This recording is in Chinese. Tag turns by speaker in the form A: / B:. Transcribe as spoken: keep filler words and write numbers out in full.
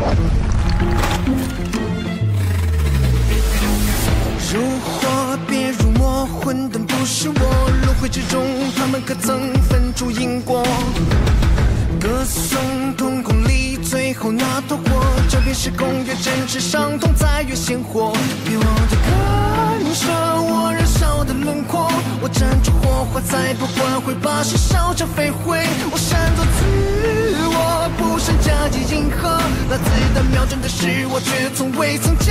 A: 如火别入魔，混沌不是我，轮回之中，他们可曾分出因果？歌颂瞳孔里最后那朵火，这片时空越真实，伤痛才越鲜活。别忘记感受我燃烧的轮廓，我站住火花，再不管会把谁烧成飞灰。我擅作自我，不慎加以迎合，那子弹瞄准的是我，却从未曾。